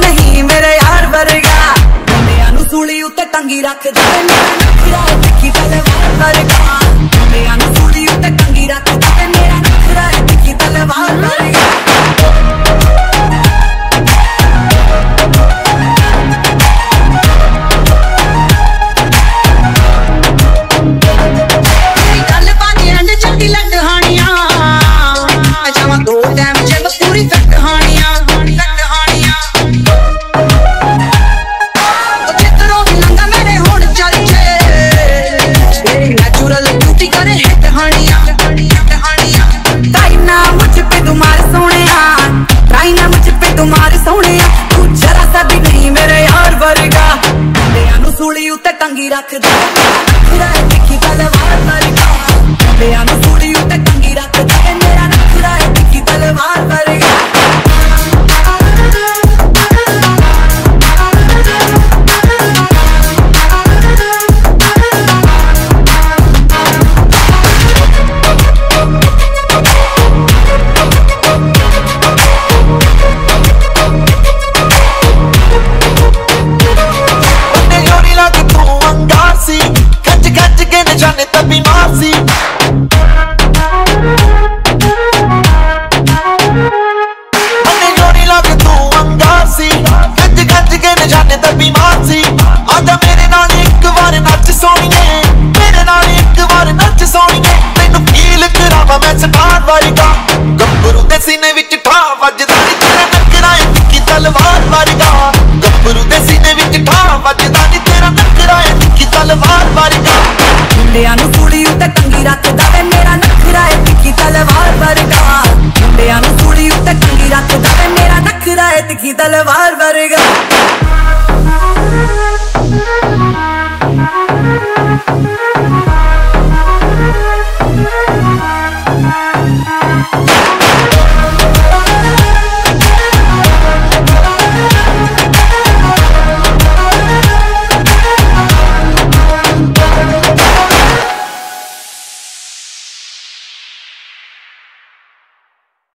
नहीं मेरे यार वर्गा, मुंडियां नूं सूली उत्ते टंगी रखदा वे मेरा नखरा है तिखी तलवार वर्गा, मुंडियां नूं सूली उत्ते टंगी रखदा वे मेरा नखरा है तिखी तलवार वर्गा। तुम्हारे सोने तू जरा सा भी नहीं मेरे यार वर्गा, मुंडियां नूं सूली उत्ते टंगी रखदा नखरा है तिखी तलवार वर्गा, मुंडियां नूं सूली उत्ते टंगी रखदा मेरा नखरा है तिखी तलवार वर्गा। जाने तब बीमार सी मन्ने जोड़ी लग तू अंगार सी, गज गज के न जाने तब बीमार सी। आजा मेरे नाल एक बार नच सोनिए, मेरे नाल एक बार नच सोनिए, तैनू फील करावा मैं स्टार वर्गा, गब्बरू दे सीने विच ठा वजदा नी तेरा नखरा है तिखी तलवार वर्गा, गब्बरू दे सीने विच ठा वजदा नी तेरा नखरा है तिखी तलवार वर्गा। मुंडियां नूं सूली उत्ते टंगी रखदा वे मेरा नखरा है तिखी तलवार वर्गा, मुंडियां नूं सूली उत्ते टंगी रखदा वे मेरा नखरा है तिखी तलवार वर्गा।